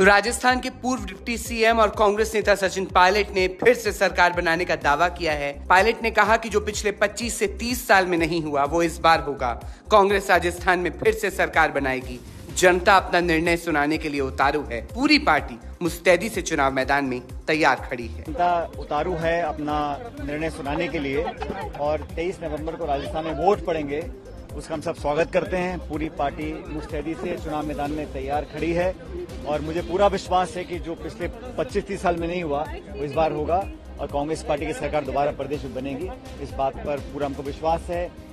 राजस्थान के पूर्व deputy CM और कांग्रेस नेता सचिन पायलट ने फिर से सरकार बनाने का दावा किया है। पायलट ने कहा कि जो पिछले 25 से 30 साल में नहीं हुआ वो इस बार होगा। कांग्रेस राजस्थान में फिर से सरकार बनाएगी। जनता अपना निर्णय सुनाने के लिए उतारू है। पूरी पार्टी मुस्तैदी से चुनाव मैदान में तैयार खड़ी है। जनता उतारू है अपना निर्णय सुनाने के लिए और 23 नवंबर को राजस्थान में वोट पड़ेंगे, उसका हम सब स्वागत करते हैं। पूरी पार्टी मुस्तैदी से चुनाव मैदान में तैयार खड़ी है और मुझे पूरा विश्वास है कि जो पिछले 25-30 साल में नहीं हुआ वो इस बार होगा और कांग्रेस पार्टी की सरकार दोबारा प्रदेश में बनेगी। इस बात पर पूरा हमको विश्वास है।